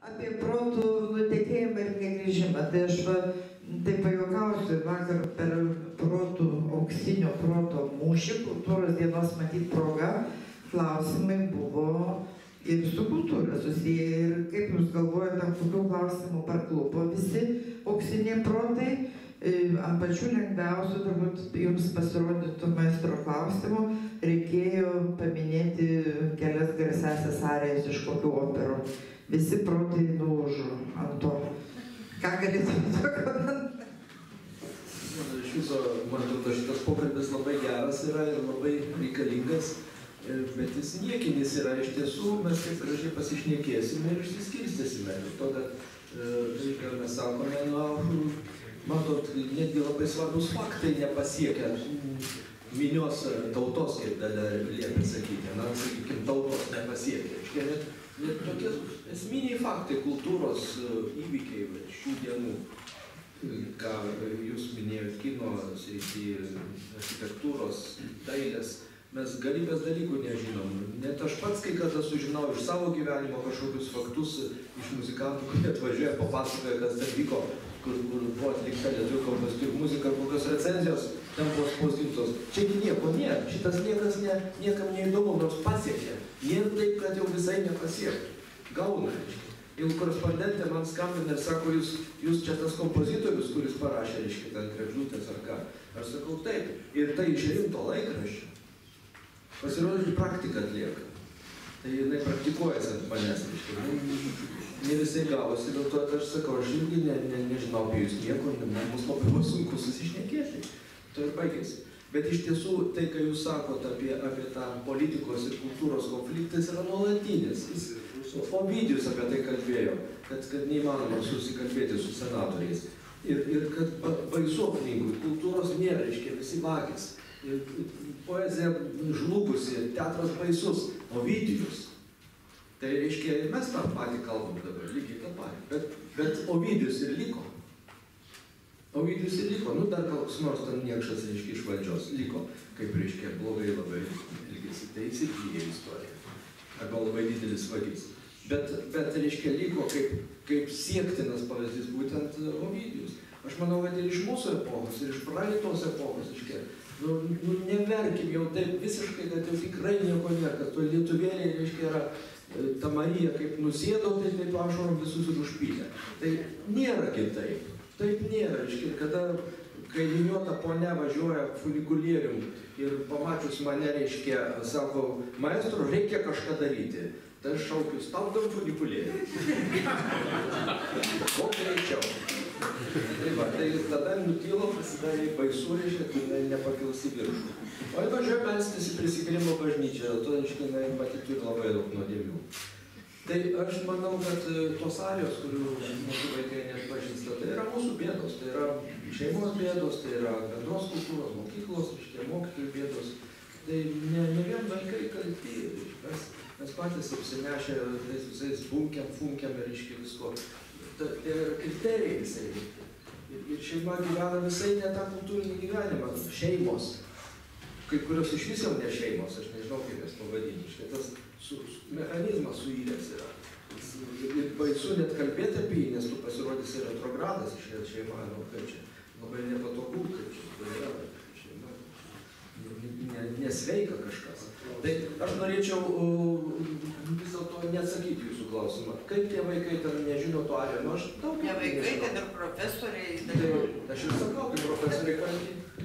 Apie protų nutekėjimą ir negrįžimą. Tai aš taip pajuokausiu, vakar per protų, auksinio proto mūšį, kultūros dienos matyt proga, klausimai buvo ir su kultūra susiję. Ir kaip jūs galvojate, ant kokių klausimų parklupo visi auksiniai protai? Ant pačių lengviausių, turbūt jums pasirodytų maestro klausimų, reikėjo paminėti kelias garsiąsias arijas iš kokių operų. Visi protai nulūžo ant to. Ką galėtumėte komentuoti? Iš viso, man atrodo, šitas pokalbis labai geras yra ir labai reikalingas, bet jis niekinis yra. Iš tiesų, mes kaip gražiai pasišnekėsime ir išsiskirstysime. Ir to, kad mes sakome, matot, netgi labai svarbus faktai nepasiekia minios tautos, kaip liepia sakyti. Na, sakykime, tautos nepasiekia. Net tokie esminiai faktai, kultūros įvykiai šių dienų, ką jūs minėjot, kino srity, architektūros, dailės, mes galybės dalykų nežinom. Net aš pats kai kada sužinau iš savo gyvenimo kažkokius faktus iš muzikantų, kurie atvažiuoja, papasakoja, kas ten vyko, kur buvo atlikta lietuvių kalbos ir muzika, kokios recenzijos ten buvo spausdintos. Čiagi nieko nėra, šitas niekas niekam neįdomu, nors pasiekė. Nėra taip, kad jau visai nepasiekė. Gauna, reiškia. Jeigu korespondentė man skambina ir sako, jūs čia tas kompozitorius, kuris parašė, reiškia, ten Kregždutės ar ką. Aš sakau, taip. Ir tai iš rimto laikraščio. Pasirodžiu, praktiką atlieka. Tai jinai praktikuojasi ant manęs, reiškia. Ne visai gavosi, dėl to aš sakau, aš irgi nežinau apie jūs nieko, mums labai buvo sunku susišnekėti. To ir baigėsi. Bet iš tiesų, tai, ką jūs sakot apie tą politikos ir kultūros konfliktas, yra nuolatinis. Ovidijus apie tai kalbėjo, kad neįmanoma susikalbėti su senatoriais. Ir kad baisu aplinkui, kultūros nėra, reiškia, visi vagys. Poezija žlugusi, teatras baisus, Ovidijus. Tai reiškia, ir mes tą patį kalbam dabar, lygiai tą patį. Bet Ovidijus ir liko. Ovidijus ir liko, dar koks nors ten niekšas, reiškia, iš valdžios liko, kaip, reiškia, blogai labai ilgisi, tai įsigyja istorija. Arba labai didelis vagis. Bet, reiškia, liko kaip siektinas pavyzdys būtent Ovidijus. Aš manau, kad ir iš mūsų epochos, ir iš praeitos epochos, reiškia, neverkim jau taip visiškai, kad jau tikrai nieko nėra, kad to lietuvėliai, reiškia, yra ta Marija kaip nusėdo, tai taip ašarom visus ir užpylė. Tai nėra kitaip. Taip nėra, reiškia, kada kailiniuota ponia važiuoja funikulierium ir pamačius mane, reiškia, sako, maestro, reikia kažką daryti. Tai aš šaukiu, stabdom funikulierium. O greičiau. Tai tada nutylo, pasidarė baisu, reiškia, kai nepakils į viršų. O jei važiuoja melstis į prisikėlimo bažnyčią, to, reiškia, matyt, turi labai daug nuodėmių. Tai aš manau, kad tos arijos, kurių mūsų vaikai neatpažįsta, tai yra mūsų bėdos, tai yra šeimos bėdos, tai yra bendros kultūros, mokyklos, mokytojų bėdos. Tai ne vien vaikai kalti, mes patys apsinešę tais visais funkiam ir iški visko. Tai yra kriterijai visai. Ir šeima gyvena visai ne tą kultūrinį gyvenimą, šeimos. Kai kurios iš vis jau ne šeimos, aš nežinau, kaip jas pavadinti. Tas mechanizmas suiręs yra. Ir baisu net kalbėti apie jį, nes tu pasirodysi retrogradas iš šeima, kaip čia labai nepatogu, kaip čia yra šeima. Nesveika kažkas. Tai aš norėčiau vis dėlto neatsakyti jūsų klausimą. Kaip tie vaikai ten nežino to arijų? Ne vaikai, ten ir profesoriai. Aš ir sakau, kaip profesoriai kalti.